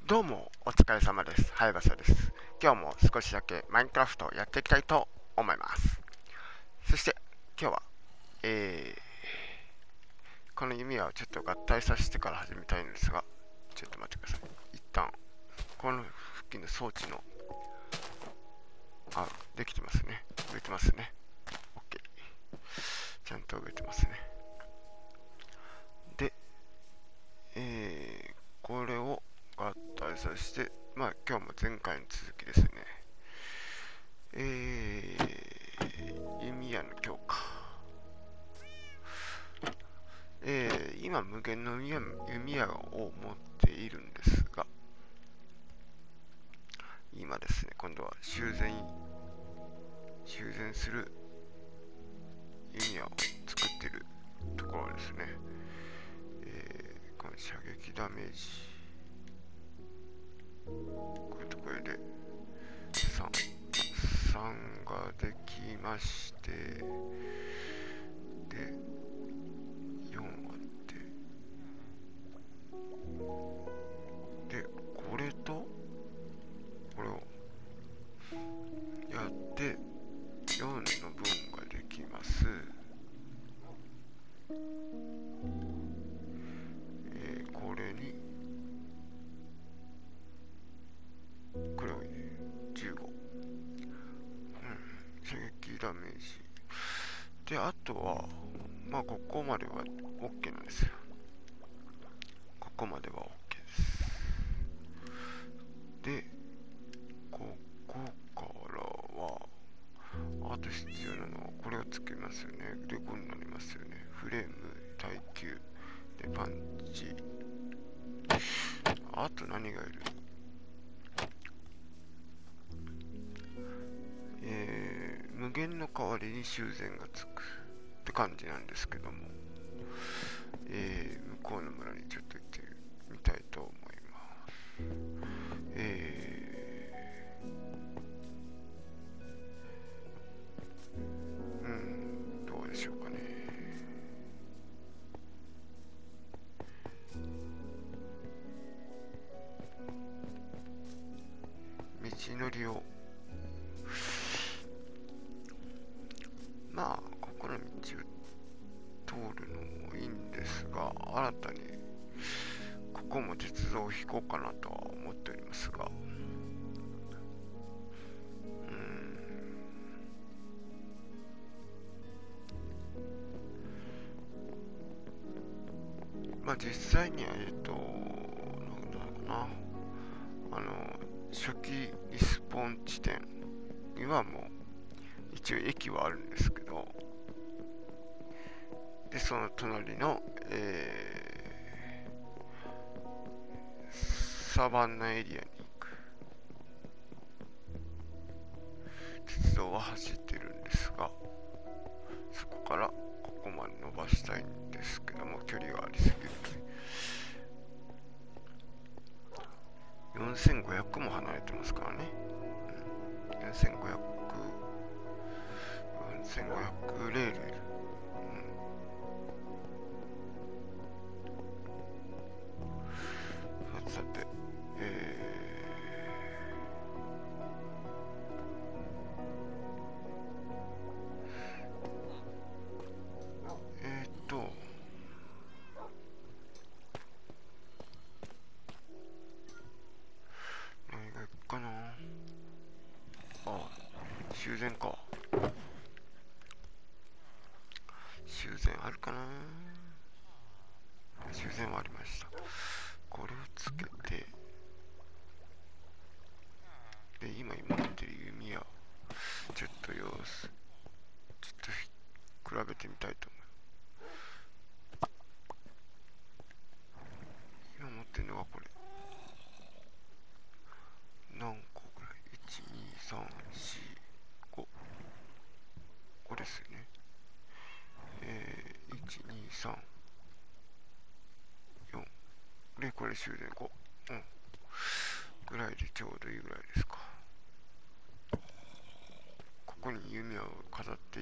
どうもお疲れ様です。はやばさです。今日も少しだけマインクラフトをやっていきたいと思います。そして今日は、この弓矢をちょっと合体させてから始めたいんですが、ちょっと待ってください。一旦この付近の装置のできてますね。植えてますね。 OK。 ちゃんと植えてますね。で、これを合体させて、今日も前回の続きですね。弓矢の強化。今無限の弓矢を持っているんですが、今ですね、今度は修繕する弓矢を作っているところですね。この射撃ダメージ、こういうところで3ができまして、で4あって、でこれとこれをやって4の分ができます。これにこれを15、射撃ダメージで、あとはここまでは OK なんですよ。ここまでは OK です。でここからはあと必要なのはこれをつけますよね。でこうになりますよね。フレーム、耐久でパンチ、あと何がいる？無限の代わりに修繕がつくって感じなんですけども、向こうの村にちょっと行ってみたいと思います。どうでしょうかね。道のりをここの道を通るのもいいんですが、新たにここも鉄道を引こうかなとは思っておりますが、実際にはなんだろうな、初期リスポーン地点にはもう一応駅はあるんですけど、でその隣の、サバンナエリアに行く鉄道は走ってるんですが、そこからここまで伸ばしたいんですけども、距離がありすぎると4500も離れてますからね。4500レールいる。さて、何がいくかな。修繕か。修繕あるかな。修繕はありました。これをつけて、で今持ってる弓矢ちょっと比べてみたいと思う。今持ってるのがこれ何個ぐらい？ 1,2,3,4,5 これですよね。1,2,3,4でこれ終電5、ぐらいでちょうどいいぐらいですか。ここに弓矢を飾っていって、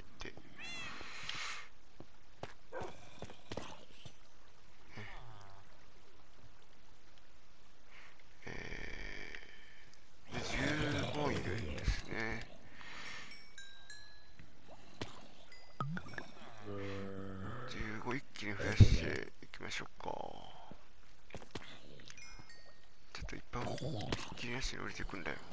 がひっきりなしに降りてくんだよ。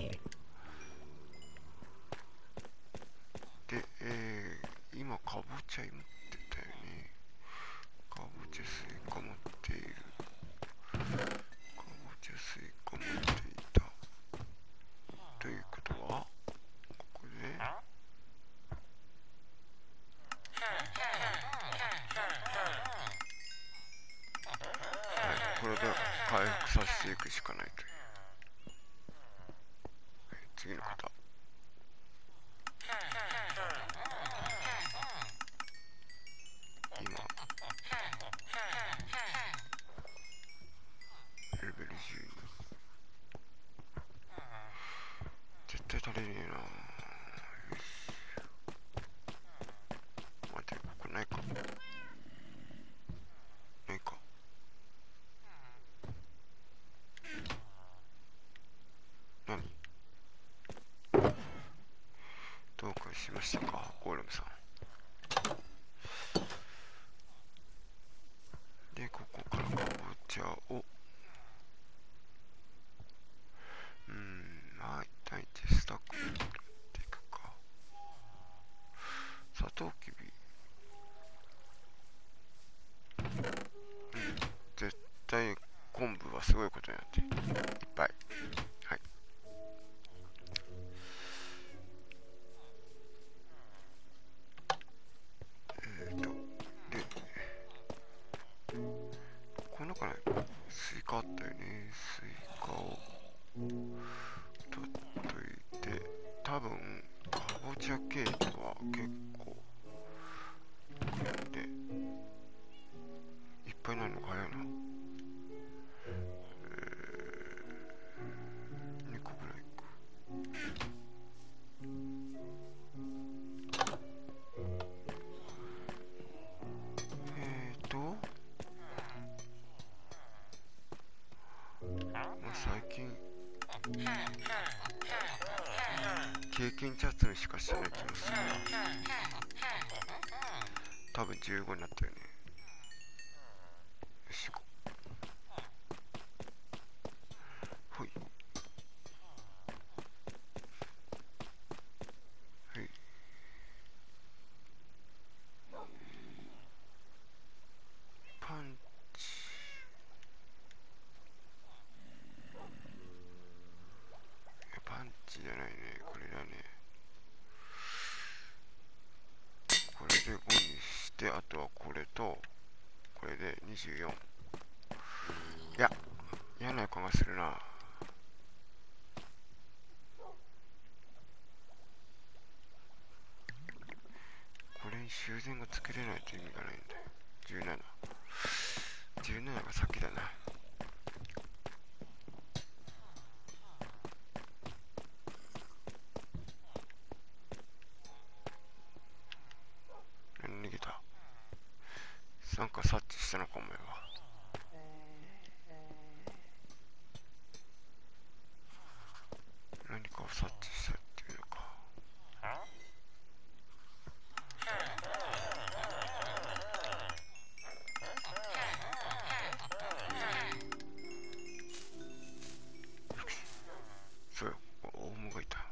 で、今かぼちゃ持ってたよね。かぼちゃスイカ持っている。かぼちゃスイカ持っていた。ということはここでこれで回復させていくしかないという。次の方。今レベル12。絶対足りねえな。よし、待って、ここないか。ないか。何どうかしましたか、ゴーレムさん。で、ここからかぼちゃをまあ一旦1スタック持っていくか。サトウキビ、絶対昆布はすごいことになっていっぱい。はい。でこの中にスイカあったよね。スイカを取っといて、多分かぼちゃ系統は結構組んでいっぱいになるのが早いな。2個ぐらいか。最近経験チャットしかしてない気がする。多分15になったよね。よし、行こう。ほい。はい。パンチ。パンチじゃないね。これだね。これで5にして、あとはこれとこれで24。いや、嫌な予感がするな。これに修繕がつけれないと意味がないんだよ。17が先だな。逃げた。なんか察知したのかもよ。何かを察知したっていうのか。そうよ、オウムがいた。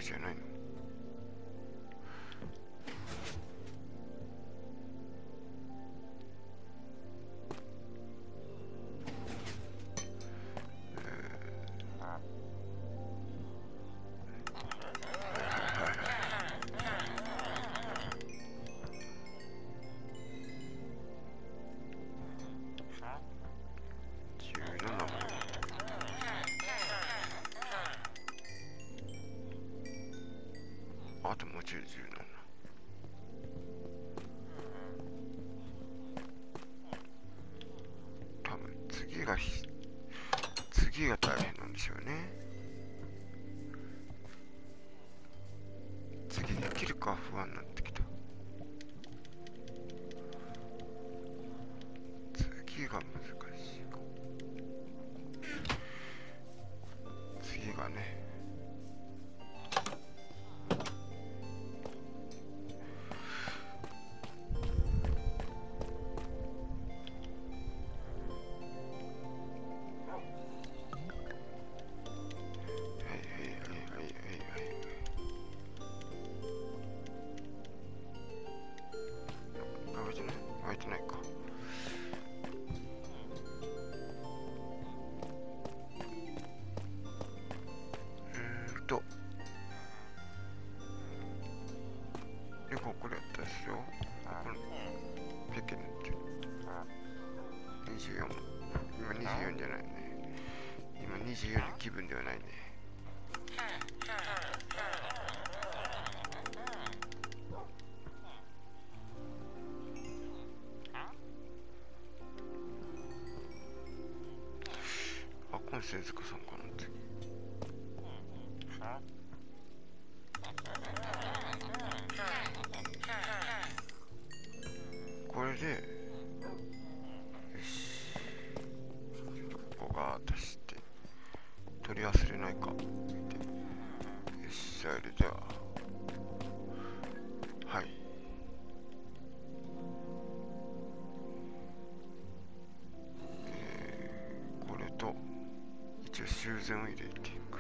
じゃないの？あともうちょい17。多分次が大変なんでしょうね。次できるか不安になってきた。次が難しいか。次がね。湧いてないか。でこれやったですよ。これペケネって24。今24じゃないね。今24の気分ではないね。あ、コンセンスカさんかな次。これで、よし。ここが足して、取り忘れないか。よし、それでは。はい。これと、一応修繕を入れていく。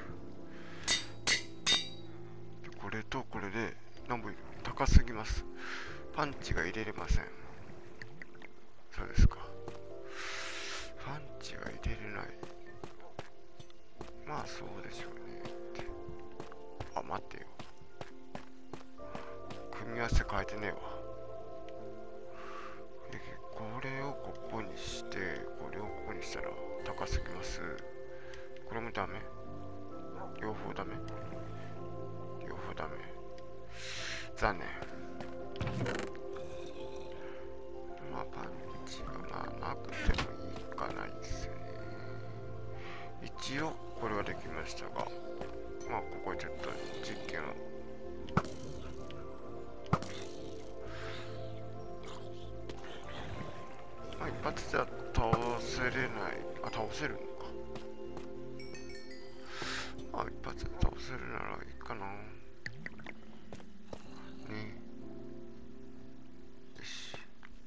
これとこれで、なんぼ高すぎます。パンチが入れれません。そうですか。パンチが入れれない。まあそうでしょうねって。あ、待ってよ。組み合わせ変えてねえわ。これをここにして、これをここにしたら高すぎます。これもダメ？両方ダメ？両方ダメ。残念。まあパンチがなくてもいいかないですよね。一応これはできましたが、まあここでちょっと実験を。まあ一発じゃ倒せれない。あ、倒せるのか。まあ一発で倒せるならいいかな。ね。よし。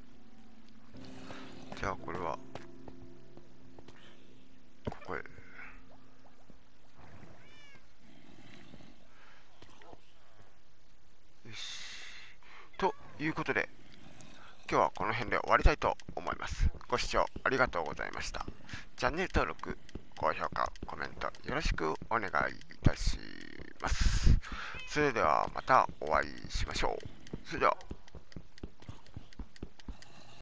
じゃあこれはここへ。よし。ということで、今日はこの辺で終わりたいと思います。ご視聴ありがとうございました。チャンネル登録、高評価、コメントよろしくお願いいたします。それではまたお会いしましょう。それでは。